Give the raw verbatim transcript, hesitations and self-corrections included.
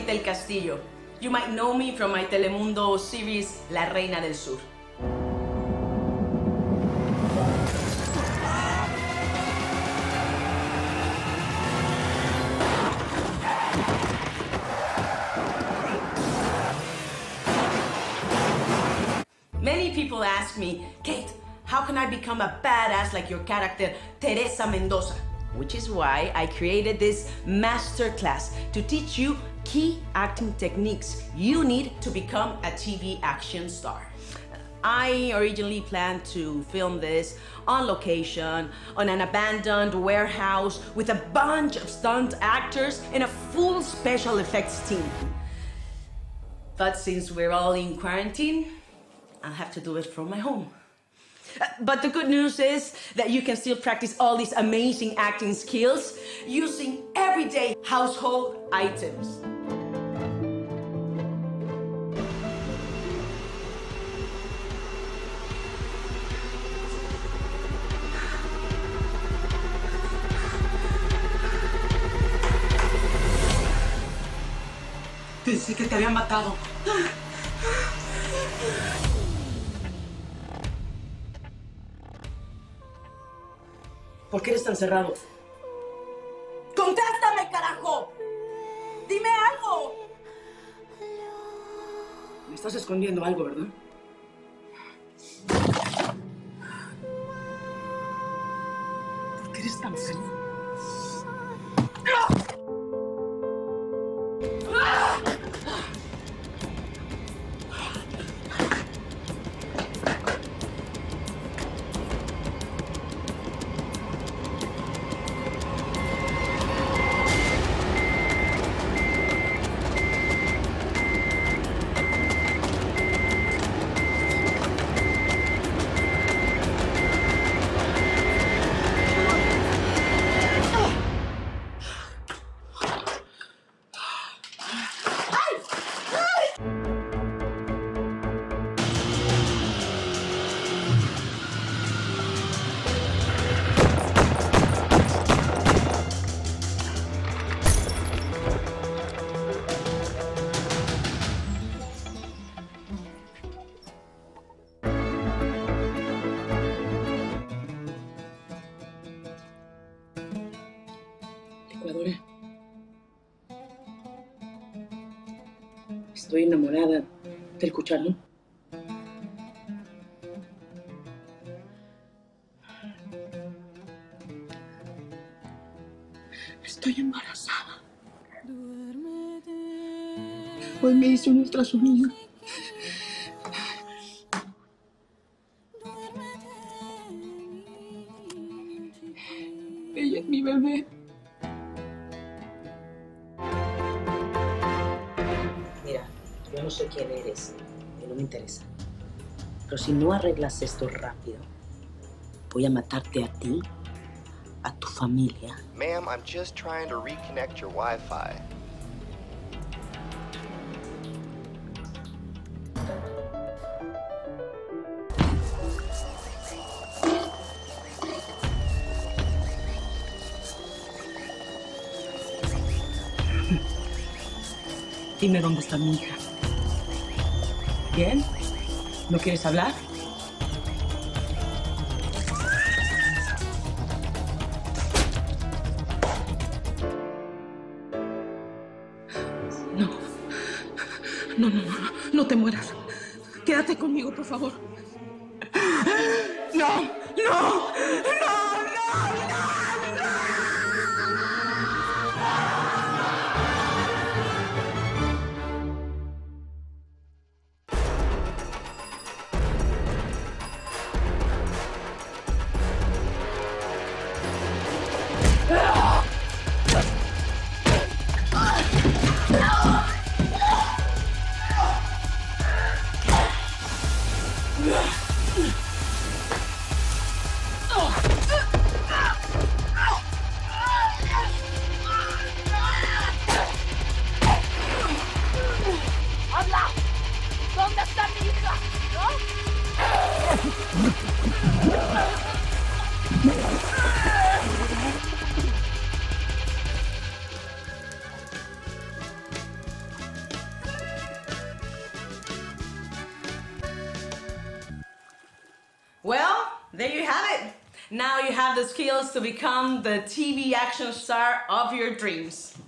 del Castillo. You might know me from my Telemundo series La Reina del Sur. Many people ask me, Kate, how can I become a badass like your character, Teresa Mendoza? Which is why I created this masterclass to teach you key acting techniques you need to become a T V action star. I originally planned to film this on location, on an abandoned warehouse with a bunch of stunt actors and a full special effects team. But since we're all in quarantine, I'll have to do it from my home. Uh, but the good news is that you can still practice all these amazing acting skills using everyday household items. Pensé que te habían matado. ¿Por qué eres tan cerrado? ¡Contéstame, carajo! ¡Dime algo! Me estás escondiendo algo, ¿verdad? ¿Por qué eres tan frío? Ecuadora, estoy enamorada del cucharón. Estoy embarazada. Hoy me hice un ultrasonido. Ella es mi bebé. Mira, yo no sé quién eres y no me interesa. Pero si no arreglas esto rápido, voy a matarte a ti, a tu familia. Ma'am, I'm just trying to reconnect your Wi-Fi. Dime dónde está mi hija. ¿Bien? ¿No quieres hablar? No. No, no, no, no. No te mueras. Quédate conmigo, por favor. No, no, no, no, no, no. There you have it. Now you have the skills to become the T V action star of your dreams.